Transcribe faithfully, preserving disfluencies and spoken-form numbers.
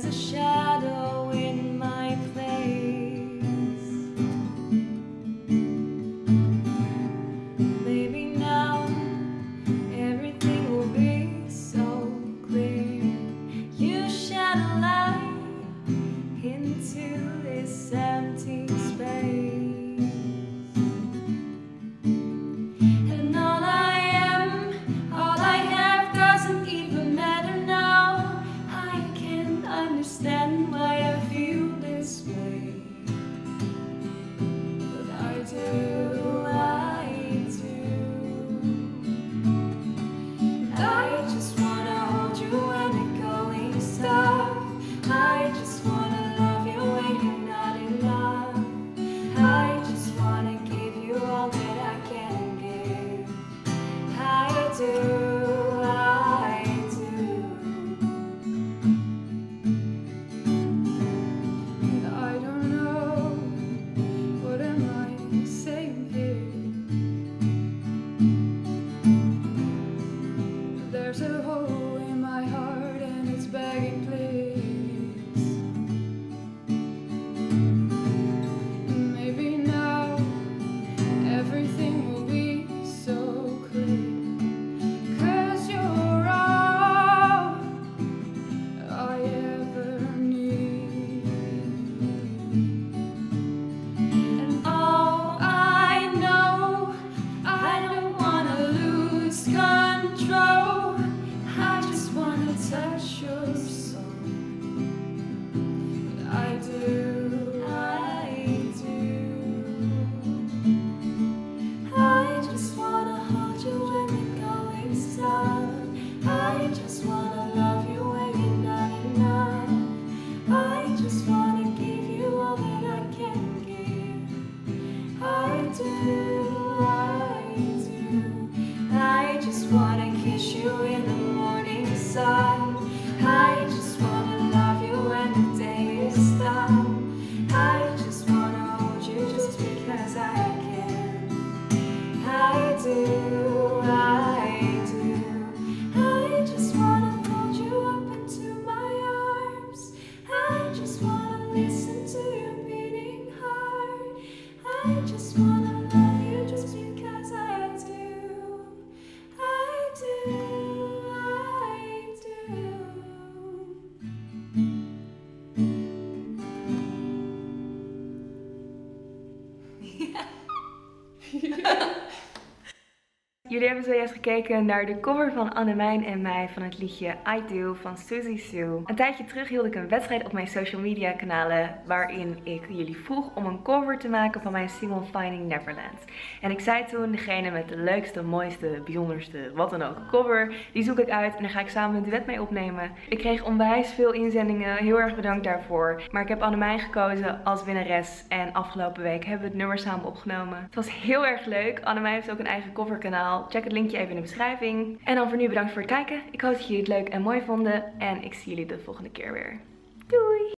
There's a shadow in my place. Maybe now everything will be so clear. You shed a light into this empty space. And all I am, all I have doesn't even matter now. I can't understand why I feel this way, but I do, I do. I just wanna hold you when the going's tough. I just wanna love you when you're not in love. I just wanna give you all that I can give. I do, I do. And I don't know, what am I saying here? There's a hole in my heart and it's begging please. Maybe now everything will be so clear. 'Cause you're all I ever need. And all I know, I don't wanna lose control. I just wanna touch your soul. I do, I do. I just wanna hold you when the going's tough. I just wanna love you when you're not enough. I just wanna give you all that I can give. I do, I do. I just wanna kiss you in the morning sun. I just wanna love you when the day is done. I just wanna hold you just because I can. I do, I do. I just wanna fold you up into my arms. I just wanna listen to your beating heart. I just wanna love you just because I do. I do, I do. Jullie hebben zojuist gekeken naar de cover van Annemijn en mij van het liedje I Do van Suzy Sue. Een tijdje terug hield ik een wedstrijd op mijn social media kanalen waarin ik jullie vroeg om een cover te maken van mijn single Finding Neverland. En ik zei toen, degene met de leukste, mooiste, bijzonderste, wat dan ook cover, die zoek ik uit en daar ga ik samen een duet mee opnemen. Ik kreeg onwijs veel inzendingen, heel erg bedankt daarvoor. Maar ik heb Annemijn gekozen als winnares en afgelopen week hebben we het nummer samen opgenomen. Het was heel erg leuk. Annemijn heeft ook een eigen coverkanaal. Check het linkje even in de beschrijving. En dan voor nu bedankt voor het kijken. Ik hoop dat jullie het leuk en mooi vonden. En ik zie jullie de volgende keer weer. Doei!